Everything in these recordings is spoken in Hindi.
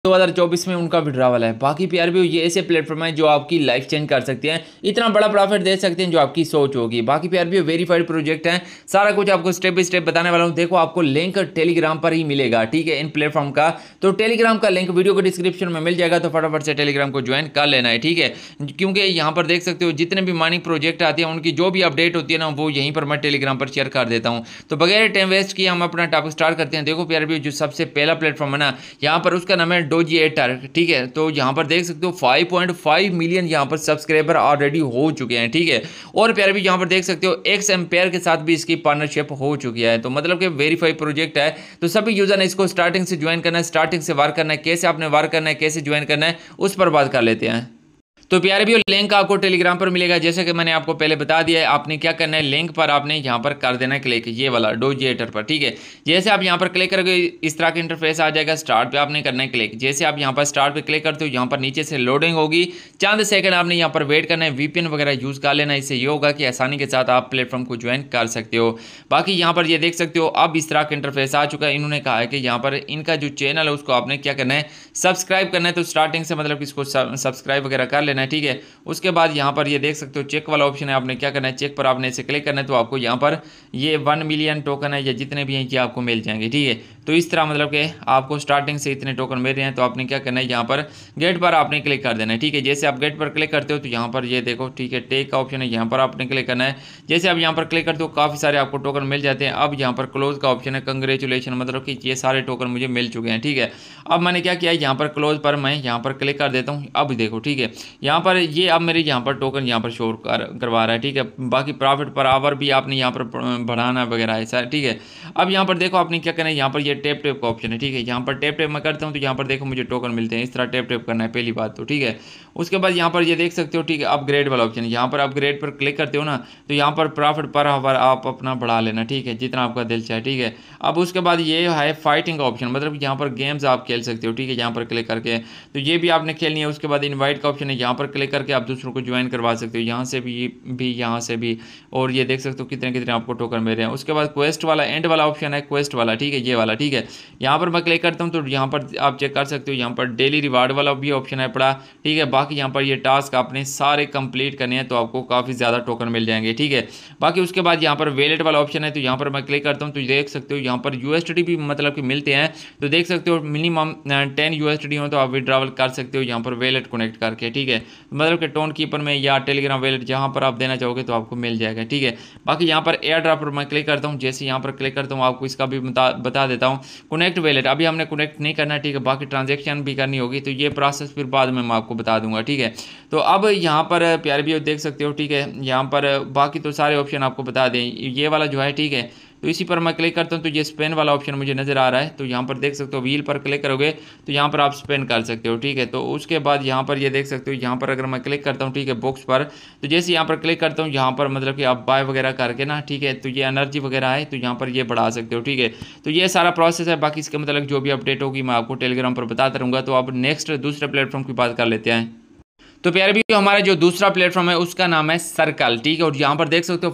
2024 में उनका विड्रॉवल है। बाकी पीआरबी ये ऐसे प्लेटफॉर्म है जो आपकी लाइफ चेंज कर सकते हैं, इतना बड़ा प्रॉफिट दे सकते हैं जो आपकी सोच होगी। बाकी पीआरबी वेरीफाइड प्रोजेक्ट है, सारा कुछ आपको स्टेप बाय स्टेप बताने वाला हूँ। देखो आपको लिंक टेलीग्राम पर ही मिलेगा, ठीक है, इन प्लेटफॉर्म का। तो टेलीग्राम का लिंक वीडियो को डिस्क्रिप्शन में मिल जाएगा, तो फटाफट से टेलीग्राम को ज्वाइन कर लेना है, ठीक है। क्योंकि यहाँ पर देख सकते हो जितने भी माइनिंग प्रोजेक्ट आते हैं उनकी जो भी अपडेट होती है ना, वो यहीं पर मैं टेलीग्राम पर शेयर कर देता हूँ। तो बगैर टाइम वेस्ट किए हम अपना टॉपिक स्टार्ट करते हैं। देखो पीआरबी जो सबसे पहला प्लेटफॉर्म है ना, यहाँ पर उसका नाम है डोजीएटर, ठीक है। तो यहाँ पर देख सकते हो 5.5 मिलियन यहाँ पर सब्सक्राइबर ऑलरेडी हो चुके हैं, ठीक है। और प्यारे भी यहाँ पर देख सकते हो एक्स एम्पेयर के साथ भी इसकी पार्टनरशिप हो चुकी है। तो मतलब कि वेरीफाइड प्रोजेक्ट है। तो सभी यूजर ने इसको स्टार्टिंग से ज्वाइन करना है, स्टार्टिंग से वार करना है, कैसे आपने वार करना है, कैसे ज्वाइन करना है, उस पर बात कर लेते हैं। तो प्यारे भी लिंक आपको टेलीग्राम पर मिलेगा, जैसे कि मैंने आपको पहले बता दिया है। आपने क्या करना है, लिंक पर आपने यहाँ पर कर देना है क्लिक, ये वाला डोजीएटर पर, ठीक है। जैसे आप यहाँ पर क्लिक करोगे इस तरह का इंटरफेस आ जाएगा। स्टार्ट पे आपने करना है क्लिक। जैसे आप यहाँ पर स्टार्ट पे क्लिक करते हो, यहाँ पर नीचे से लोडिंग होगी, चंद सेकंड आपने यहाँ पर वेट करना है। वीपीएन वगैरह यूज़ कर लेना, इससे ये होगा कि आसानी के साथ आप प्लेटफॉर्म को ज्वाइन कर सकते हो। बाकी यहाँ पर ये देख सकते हो अब इस तरह का इंटरफेस आ चुका है। इन्होंने कहा है कि यहाँ पर इनका जो चैनल है उसको आपने क्या करना है, सब्सक्राइब करना है। तो स्टार्टिंग से मतलब इसको सब्सक्राइब वगैरह कर लेना है, ठीक है। उसके बाद यहाँ पर ये देख सकते हो चेक वाला ऑप्शन है, आपने क्या करना है, चेक पर आपने इसे क्लिक करना है। तो आपको यहाँ पर ये 1 मिलियन टोकन है या जितने भी हैं ये आपको मिल जाएंगे, ठीक है। तो इस तरह मतलब कि आपको स्टार्टिंग से इतने टोकन मिल रहे हैं। तो आपने क्या करना है, यहाँ पर गेट पर आपने क्लिक कर देना है, ठीक है। जैसे आप गेट पर क्लिक करते हो तो यहाँ पर ये देखो, ठीक है, टेक का ऑप्शन है, यहाँ पर आपने क्लिक करना है। जैसे आप यहाँ पर क्लिक करते हो काफ़ी सारे आपको टोकन मिल जाते हैं। अब यहाँ पर क्लोज का ऑप्शन है, कंग्रेचुलेशन, मतलब कि ये सारे टोकन मुझे मिल चुके हैं, ठीक है। अब मैंने क्या किया, यहाँ पर क्लोज पर मैं यहाँ पर क्लिक कर देता हूँ। अब देखो, ठीक है, यहाँ पर ये अब मेरे यहाँ पर टोकन यहाँ पर शो करवा रहा है, ठीक है। बाकी प्रॉफिट पर आवर भी आपने यहाँ पर बढ़ाना वगैरह ऐसा, ठीक है। अब यहाँ पर देखो आपने क्या करना है, यहाँ पर ये टैप टैप का ऑप्शन है, ठीक है। यहाँ पर टैप टैप मैं करता हूँ तो यहाँ पर देखो मुझे टोकन मिलते हैं। इस तरह टैप टैप करना है पहली बात तो, ठीक है। उसके बाद यहाँ पर ये देख सकते हो, ठीक है, अपग्रेड वाला ऑप्शन है। यहाँ पर अपग्रेड पर क्लिक करते हो ना, तो यहाँ पर प्रॉफिट पर आवर आप अपना बढ़ा लेना, ठीक है, जितना आपका दिल चाहे, ठीक है। अब उसके बाद ये है फाइटिंग का ऑप्शन, मतलब यहाँ पर गेम्स आप खेल सकते हो, ठीक है, यहाँ पर क्लिक करके। तो ये भी आपने खेलनी है। उसके बाद इनवाइट का ऑप्शन है, यहाँ पर क्लिक करके आप दूसरों को ज्वाइन करवा सकते हो, यहाँ से भी यहाँ से भी। और ये देख सकते हो कितने कितने आपको टोकन मिल रहे हैं। उसके बाद क्वेस्ट वाला एंड वाला ऑप्शन है, क्वेस्ट वाला, ठीक है, ये वाला, ठीक है। यहाँ पर मैं क्लिक करता हूँ तो यहाँ पर आप चेक कर सकते हो, यहाँ पर डेली रिवार्ड वाला भी ऑप्शन है पड़ा, ठीक है। बाकी यहाँ पर ये टास्क आपने सारे कंप्लीट करने हैं तो आपको काफ़ी ज़्यादा टोकन मिल जाएंगे, ठीक है। बाकी उसके बाद यहाँ पर वैलेट वाला ऑप्शन है, तो यहाँ पर मैं क्लिक करता हूँ तो देख सकते हो यहाँ पर यूएसडी भी मतलब कि मिलते हैं। तो देख सकते हो मिनिमम 10 यूएसडी हो तो आप विड्रॉवल कर सकते हो यहाँ पर वैलेट कनेक्ट करके, ठीक है। मतलब कि टोन कीपर में या टेलीग्राम वैलेट जहाँ पर आप देना चाहोगे तो आपको मिल जाएगा, ठीक है। बाकी यहाँ पर एयर ड्रॉप पर मैं क्लिक करता हूँ। जैसे यहाँ पर क्लिक करता हूँ आपको इसका भी बता देता हूँ। कनेक्ट वैलेट अभी हमने कनेक्ट नहीं करना, ठीक है। बाकी ट्रांजेक्शन भी करनी होगी तो ये प्रोसेस फिर बाद में मैं आपको बता दूंगा, ठीक है। तो अब यहाँ पर प्यारे भी देख सकते हो, ठीक है, यहाँ पर बाकी तो सारे ऑप्शन आपको बता दें। ये वाला जो है, ठीक है, तो इसी पर मैं क्लिक करता हूँ तो ये स्पेन वाला ऑप्शन मुझे नज़र आ रहा है। तो यहाँ पर देख सकते हो व्हील पर क्लिक करोगे तो यहाँ पर आप स्पेन कर सकते हो, ठीक है। तो उसके बाद यहाँ पर ये देख सकते हो, यहाँ पर अगर मैं क्लिक करता हूँ, ठीक है, बॉक्स पर, तो जैसे यहाँ पर क्लिक करता हूँ यहाँ पर मतलब कि आप बाय वगैरह करके ना, ठीक है, तो ये एनर्जी वगैरह है तो यहाँ पर ये बढ़ा सकते हो, ठीक है। तो ये सारा प्रोसेस है। बाकी इसके मतलब जो भी अपडेट होगी मैं आपको टेलीग्राम पर बताता रहूँगा। तो अब नेक्स्ट दूसरे प्लेटफॉर्म की बात कर लेते हैं। तो प्यारे भी हमारा जो दूसरा प्लेटफॉर्म है उसका नाम है सर्कल, ठीक है। और यहाँ पर देख सकते हो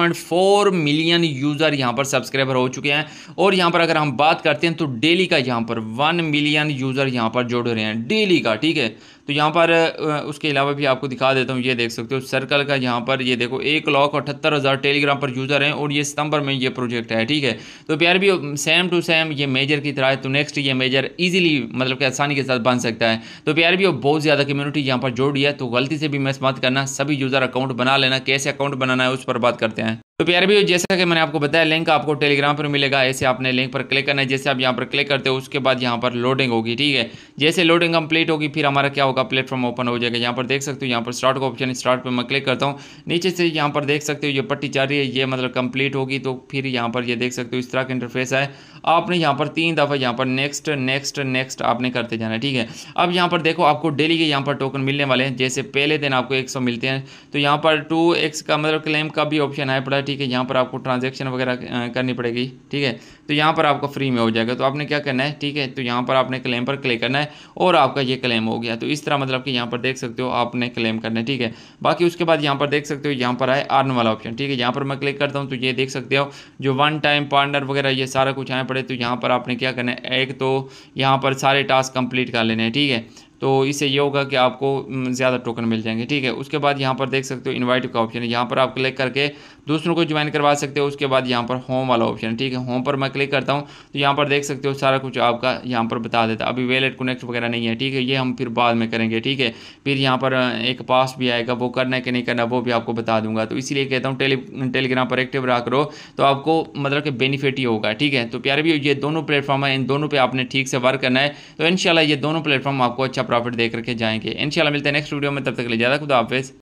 4.4 मिलियन यूज़र यहाँ पर सब्सक्राइबर हो चुके हैं। और यहाँ पर अगर हम बात करते हैं तो डेली का यहाँ पर 1 मिलियन यूज़र यहाँ पर जोड़ रहे हैं डेली का, ठीक है। तो यहाँ पर उसके अलावा भी आपको दिखा देता हूँ। ये देख सकते हो सर्कल का यहाँ पर ये देखो 1,78,000 टेलीग्राम पर यूज़र हैं और ये सितंबर में ये प्रोजेक्ट है, ठीक है। तो प्यार भी सेम टू सेम ये मेजर की तरह है। तो नेक्स्ट ये मेजर इजीली मतलब कि आसानी के साथ बन सकता है। तो प्यार भी बहुत ज़्यादा कम्युनिटी यहाँ पर जोड़ दिया है। तो गलती से भी मिस मत करना, सभी यूज़र अकाउंट बना लेना। कैसे अकाउंट बनाना है उस पर बात करते हैं। तो प्यारे भी जैसा कि मैंने आपको बताया लिंक आपको टेलीग्राम पर मिलेगा। ऐसे आपने लिंक पर क्लिक करना है। जैसे आप यहाँ पर क्लिक करते हो उसके बाद यहाँ पर लोडिंग होगी, ठीक है। जैसे लोडिंग कंप्लीट होगी फिर हमारा क्या होगा, प्लेटफॉर्म ओपन हो जाएगा। यहाँ पर देख सकते हो यहाँ पर स्टार्ट का ऑप्शन, स्टार्ट पर मैं क्लिक करता हूँ। नीचे से यहाँ पर देख सकते हो ये पट्टी चल रही है, ये मतलब कंप्लीट होगी। तो फिर यहाँ पर ये देख सकते हो इस तरह का इंटरफेस है। आपने यहाँ पर 3 दफ़ा यहाँ पर नेक्स्ट नेक्स्ट नेक्स्ट आपने करते जाना है, ठीक है। अब यहाँ पर देखो आपको डेली के यहाँ पर टोकन मिलने वाले हैं। जैसे पहले दिन आपको 100 मिलते हैं तो यहाँ पर 2x का मतलब क्लेम का भी ऑप्शन है पड़ा, ठीक है। यहाँ पर आपको ट्रांजैक्शन वगैरह करनी पड़ेगी, ठीक है। तो यहाँ पर आपका फ्री में हो जाएगा। तो आपने क्या करना है, ठीक है, तो यहाँ पर आपने क्लेम पर क्लिक करना है और आपका ये क्लेम हो गया। तो इस तरह मतलब कि यहाँ पर देख सकते हो आपने क्लेम करना है, ठीक है। बाकी उसके बाद यहाँ पर देख सकते हो यहाँ पर आए अर्न वाला ऑप्शन, ठीक है। यहाँ पर मैं क्लिक करता हूँ तो ये देख सकते हो जो वन टाइम पार्टनर वगैरह ये सारा कुछ आए पड़े। तो यहाँ पर आपने क्या करना है, एक तो यहाँ पर सारे टास्क कंप्लीट कर लेने हैं, ठीक है। तो इससे ये होगा कि आपको ज़्यादा टोकन मिल जाएंगे, ठीक है। उसके बाद यहाँ पर देख सकते हो इनवाइट का ऑप्शन है, यहाँ पर आप क्लिक करके दूसरों को ज्वाइन करवा सकते हो। उसके बाद यहाँ पर होम वाला ऑप्शन है, ठीक है। होम पर मैं क्लिक करता हूँ तो यहाँ पर देख सकते हो सारा कुछ आपका यहाँ पर बता देता है। अभी वैलेट कनेक्ट वगैरह नहीं है, ठीक है, ये हम फिर बाद में करेंगे, ठीक है। फिर यहाँ पर एक पास भी आएगा, वो करना है कि नहीं करना वो भी आपको बता दूंगा। तो इसीलिए कहता हूँ टेलीग्राम पर एक्टिव रहा करो, तो आपको मतलब कि बेनिफिट ही होगा, ठीक है। तो प्यारे भी ये दोनों प्लेटफॉर्म है, इन दोनों पे आपने ठीक से वर्क करना है। तो इंशाल्लाह ये दोनों प्लेटफॉर्म आपको अच्छा प्रॉफिट देकर के जाएंगे। इंशाल्लाह मिलते हैं नेक्स्ट वीडियो में, तब तक के लिए ज़्यादा खुदा हाफिज़।